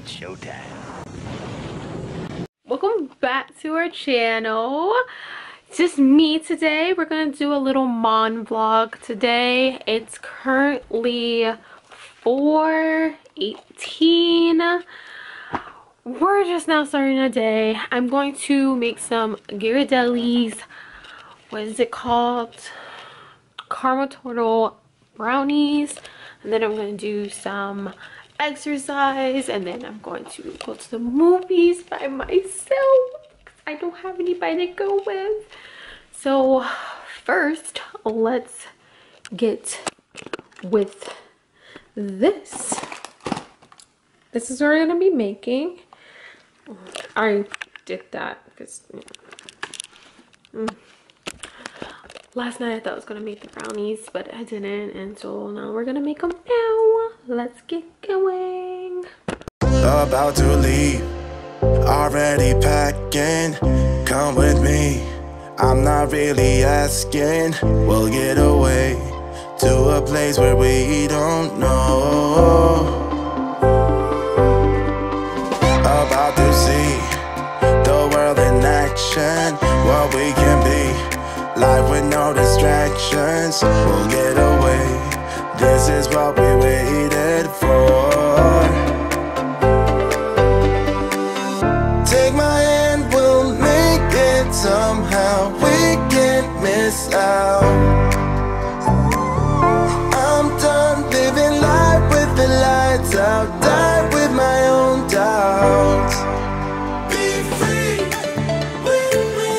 It's showtime. Welcome back to our channel. It's just me today. We're gonna do a little mon vlog today. It's currently 4:18. We're just now starting the day. I'm going to make some Ghirardelli's, what is it called? Caramel turtle brownies. And then I'm going to do some exercise. And then I'm going to go to the movies by myself. I don't have anybody to go with. So first, let's get with this. This is what we're going to be making. I did that because last night I thought I was gonna make the brownies, but I didn't, and so now we're gonna make them now. Let's get going. About to leave, already packing. Come with me, I'm not really asking. We'll get away to a place where we don't know. About to see the world in action, what we can be. Life with no distractions, we'll get away. This is what we waited for. Take my hand, we'll make it somehow. We can't miss out. I'm done living life with the lights out. Die with my own doubts. Be free with me.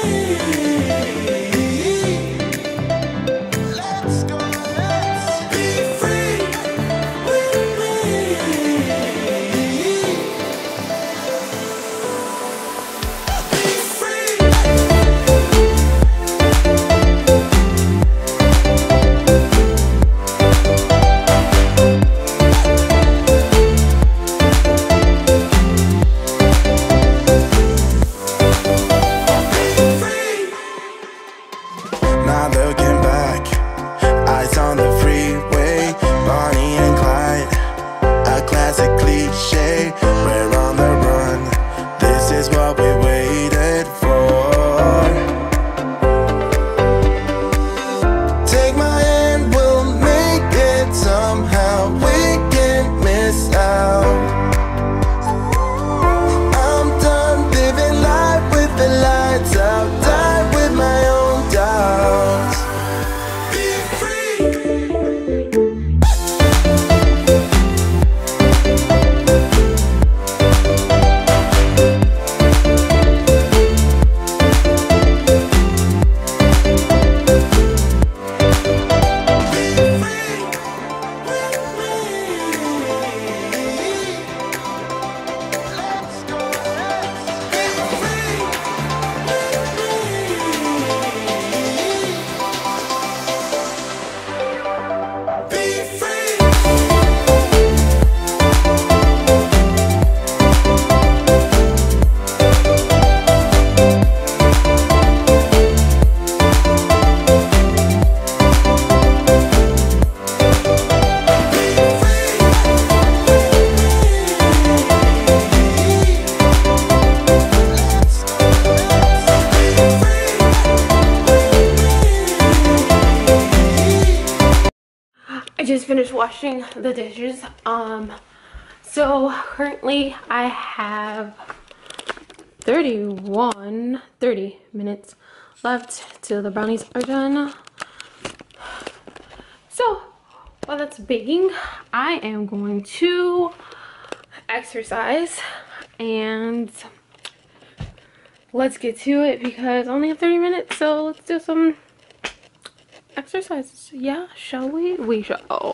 Let's go, let's be free with me. Be free. Not looking back, eyes on the freeway, Bonnie and Clyde, a classic cliche. We're on the run, this is what we waited for. Take my hand, we'll make it somehow. We can't miss out. I'm done living life with the lights out. Die with my own doubts. Be free. I just finished washing the dishes. So currently I have 30 minutes left till the brownies are done. So while that's baking, I am going to exercise, and let's get to it because I only have 30 minutes, so let's do some exercises. Yeah, shall we? We shall.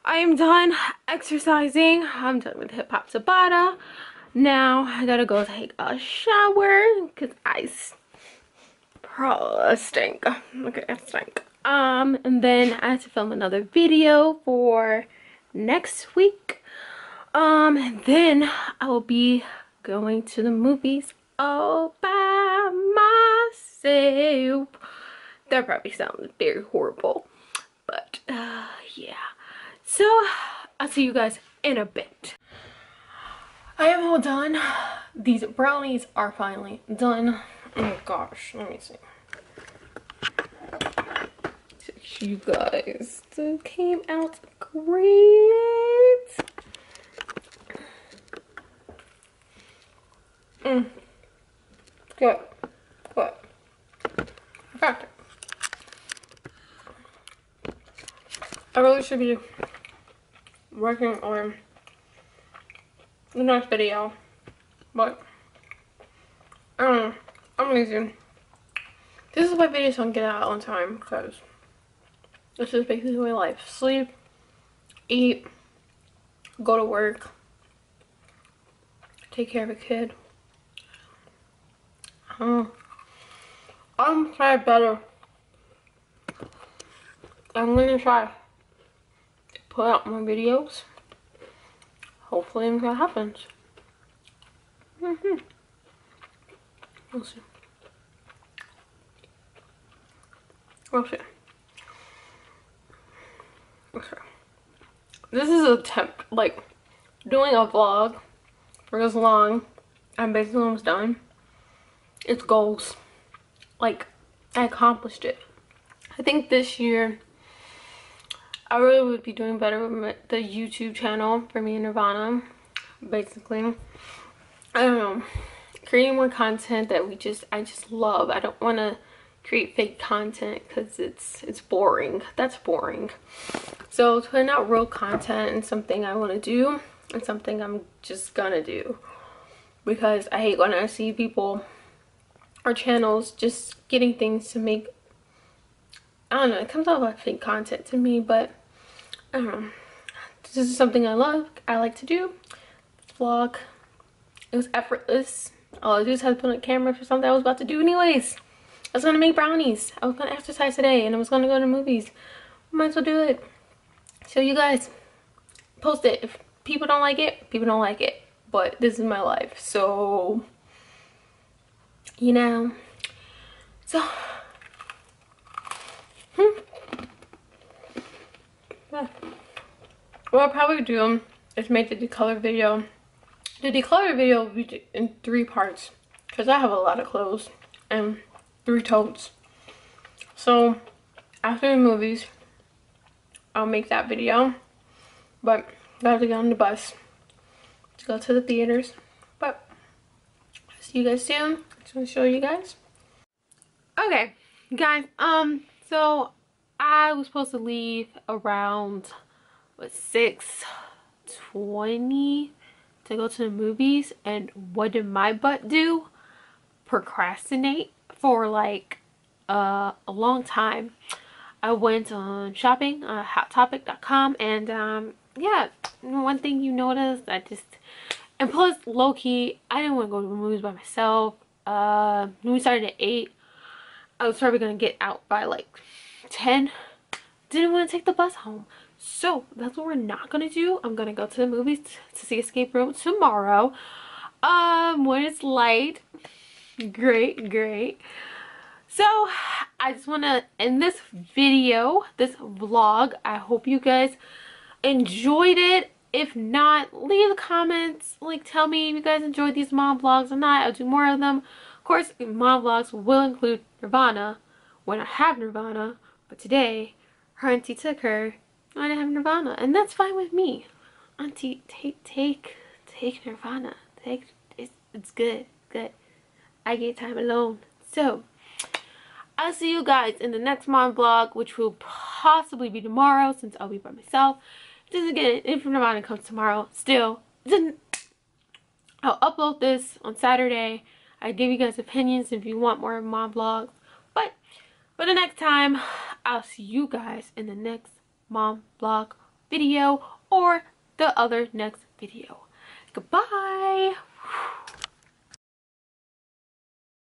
I am done exercising. I'm done with hip hop Tabata. Now I gotta go take a shower because stink. Okay, I stink. And then I have to film another video for next week. And then I will be going to the movies all by myself. That probably sounds very horrible, but yeah. So I'll see you guys in a bit. I am all done. These brownies are finally done. Oh gosh, let me see. You guys, it came out great. Good. Good. Perfect. I really should be working on the next video, but I don't know. I'm lazy. This is why videos don't get out on time, because this is basically my life. Sleep, eat, go to work, take care of a kid. I'm try better. I'm gonna try to put out more videos. Hopefully that happens. We'll see. We'll see. Okay. This is an attempt, like, doing a vlog for this long. I'm basically almost done. It's goals. Like, I accomplished it. I think this year I really would be doing better with the YouTube channel for me and Nirvana. Basically, I don't know, creating more content that I just love. I don't want to create fake content because it's boring. That's boring. So putting out real content and something I want to do and something I'm just gonna do, because I hate when I see people or channels just getting things to make, I don't know, it comes out like fake content to me. But I don't know, this is something I love, I like to do. This vlog, it was effortless. All I do is have to put on a camera for something I was about to do anyways. I was gonna make brownies, I was gonna exercise today, and I was gonna go to movies. Might as well do it. So you guys, post it. If people don't like it, people don't like it. But this is my life, so you know. So yeah. What I'll probably do is make the decolor video. The decolor video will be in 3 parts, because I have a lot of clothes and 3 totes. So after the movies, I'll make that video. But I have to get on the bus to go to the theaters. But see you guys soon. I just want to show you guys. Okay, guys. So I was supposed to leave around 6:20 to go to the movies, and what did my butt do? Procrastinate for like a long time. I went on shopping on hottopic.com, and yeah, one thing you notice, and plus low-key, I didn't want to go to the movies by myself. When we started at 8, I was probably gonna get out by like 10. Didn't want to take the bus home, so that's what we're not gonna do. I'm gonna go to the movies to see Escape Room tomorrow, when it's light. Great. So I just want to end this video, this vlog. I hope you guys enjoyed it. If not, leave the comments, like, tell me if you guys enjoyed these mom vlogs or not. I'll do more of them. Of course, mom vlogs will include Nirvana when I have Nirvana, but today her auntie took her when I didn't have Nirvana, and that's fine with me. Auntie, take Nirvana. It's good. I get time alone. So I'll see you guys in the next mom vlog, which will possibly be tomorrow since I'll be by myself. Just again, if Nirvana comes tomorrow, still, I'll upload this on Saturday. I give you guys opinions if you want more mom vlogs. But for the next time, I'll see you guys in the next mom vlog. video or the other next video. Goodbye.